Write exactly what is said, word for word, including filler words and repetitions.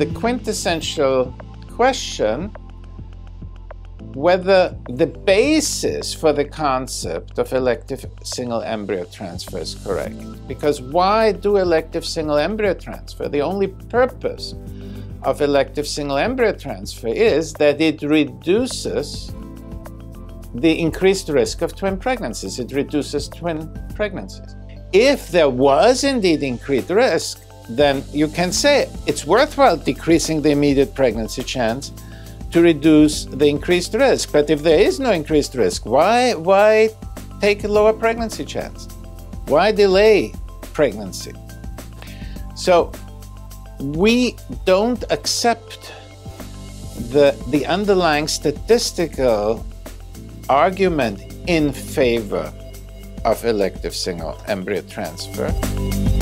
the quintessential question whether the basis for the concept of elective single embryo transfer is correct. Because why do elective single embryo transfer? The only purpose of elective single embryo transfer is that it reduces the increased risk of twin pregnancies. It reduces twin pregnancies. If there was indeed increased risk, then you can say it's worthwhile decreasing the immediate pregnancy chance to reduce the increased risk. But if there is no increased risk, why, why take a lower pregnancy chance? Why delay pregnancy? So we don't accept the, the underlying statistical argument in favor of elective single embryo transfer.